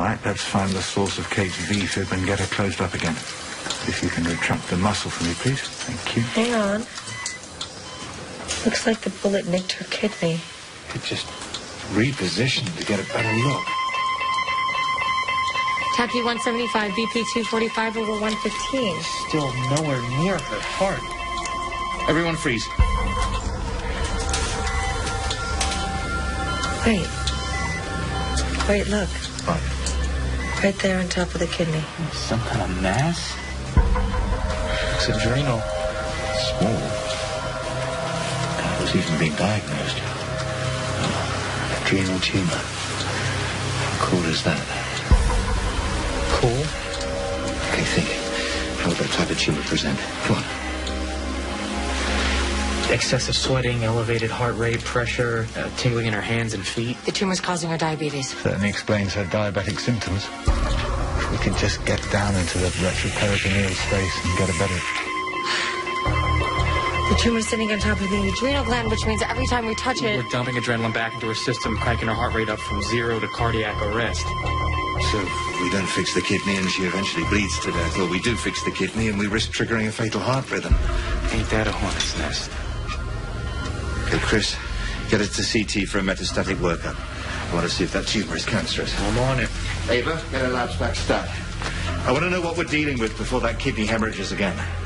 right, let's find the source of Kate's V-fib and get her closed up again. If you can retract the muscle for me, please. Thank you. Hang on. Looks like the bullet nicked her kidney. It just repositioned to get a better look. Tachy 175, BP 245 over 115. Still nowhere near her heart. Everyone freeze. Wait, look. What? Right there on top of the kidney. Some kind of mass? It's adrenal. Small. It was even being diagnosed. Adrenal tumor. How cool is that? Cool? Okay, think. How would that type of tumor present? Come on. Excessive sweating, elevated heart rate, pressure, tingling in her hands and feet. The tumor's causing her diabetes. Certainly explains her diabetic symptoms. If we could just get down into the retroperitoneal space and get a better... The tumor's sitting on top of the adrenal gland, which means every time we touch it... We're dumping adrenaline back into her system, cranking her heart rate up from 0 to cardiac arrest. So we don't fix the kidney and she eventually bleeds to death, or we do fix the kidney and we risk triggering a fatal heart rhythm. Ain't that a hornet's nest? Okay, Chris, get us to CT for a metastatic workup. I want to see if that tumor is cancerous. I'm on it. Ava, get her labs back stat. I want to know what we're dealing with before that kidney hemorrhages again.